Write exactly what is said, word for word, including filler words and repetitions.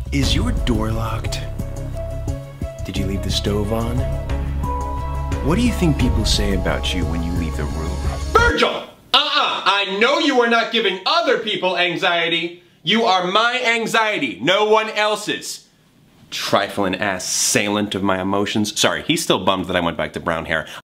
Is your door locked? Did you leave the stove on? What do you think people say about you when you leave the room? Virgil! Uh-uh! I know you are not giving other people anxiety. You are my anxiety, no one else's. Trifling ass assailant of my emotions. Sorry, he's still bummed that I went back to brown hair.